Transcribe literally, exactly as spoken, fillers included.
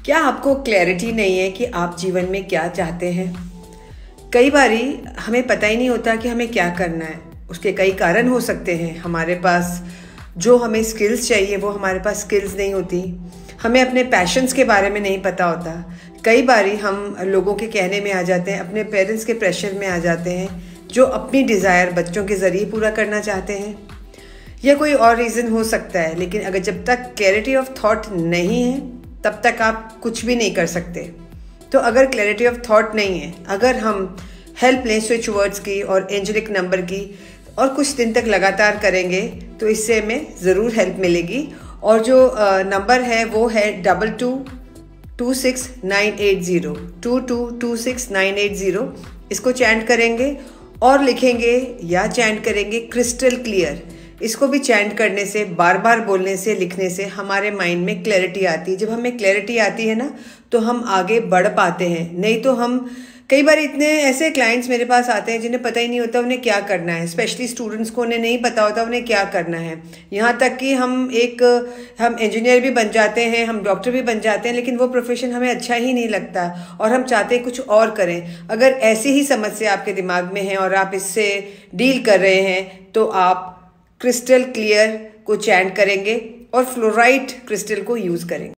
क्या आपको क्लैरिटी नहीं है कि आप जीवन में क्या चाहते हैं? कई बारी हमें पता ही नहीं होता कि हमें क्या करना है। उसके कई कारण हो सकते हैं। हमारे पास जो हमें स्किल्स चाहिए वो हमारे पास स्किल्स नहीं होती। हमें अपने पैशंस के बारे में नहीं पता होता। कई बारी हम लोगों के कहने में आ जाते हैं, अपने पेरेंट्स के प्रेशर में आ जाते हैं, जो अपनी डिज़ायर बच्चों के ज़रिए पूरा करना चाहते हैं, या कोई और रीज़न हो सकता है। लेकिन अगर जब तक क्लैरिटी ऑफ थॉट नहीं है तब तक आप कुछ भी नहीं कर सकते। तो अगर क्लैरिटी ऑफ थॉट नहीं है, अगर हम हेल्प लें स्विच वर्ड्स की और एंजेलिक नंबर की और कुछ दिन तक लगातार करेंगे तो इससे हमें ज़रूर हेल्प मिलेगी। और जो नंबर है वो है double two two six nine eight zero two two two six nine eight zero. इसको चैंट करेंगे और लिखेंगे या चैंट करेंगे क्रिस्टल क्लियर। इसको भी चैंट करने से, बार बार बोलने से, लिखने से हमारे माइंड में क्लैरिटी आती है। जब हमें क्लैरिटी आती है ना तो हम आगे बढ़ पाते हैं। नहीं तो हम कई बार इतने ऐसे क्लाइंट्स मेरे पास आते हैं जिन्हें पता ही नहीं होता उन्हें क्या करना है। स्पेशली स्टूडेंट्स को उन्हें नहीं पता होता उन्हें क्या करना है। यहाँ तक कि हम एक हम इंजीनियर भी बन जाते हैं, हम डॉक्टर भी बन जाते हैं, लेकिन वो प्रोफेशन हमें अच्छा ही नहीं लगता और हम चाहते हैं कुछ और करें। अगर ऐसी ही समस्या आपके दिमाग में है और आप इससे डील कर रहे हैं तो आप क्रिस्टल क्लियर को चैंट करेंगे और फ्लोराइड क्रिस्टल को यूज़ करेंगे।